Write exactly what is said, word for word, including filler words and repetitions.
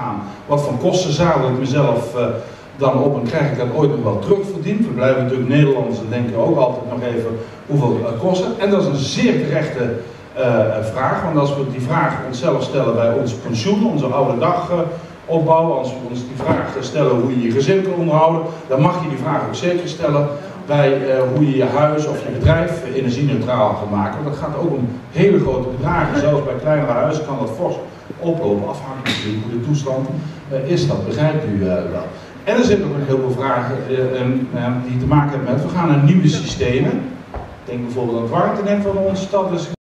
gaan. Wat voor kosten zadel ik mezelf uh, dan op en krijg ik dat ooit nog wel terugverdiend? We blijven natuurlijk Nederlanders en denken ook altijd nog even hoeveel uh, kosten. En dat is een zeer terechte uh, vraag, want als we die vraag onszelf stellen bij ons pensioen, onze oude dag uh, opbouwen, als we ons die vraag stellen hoe je je gezin kan onderhouden, dan mag je die vraag ook zeker stellen bij uh, hoe je je huis of je bedrijf uh, energie-neutraal kan maken. Want dat gaat ook om hele grote bedragen. Zelfs bij kleinere huizen kan dat fors oplopen, afhankelijk van hoe de toestand uh, is. Dat begrijpt u uh, wel. En er zitten ook nog heel veel vragen uh, uh, die te maken hebben met, we gaan naar nieuwe systemen. Denk bijvoorbeeld aan het warmtenet van onze stad. Dus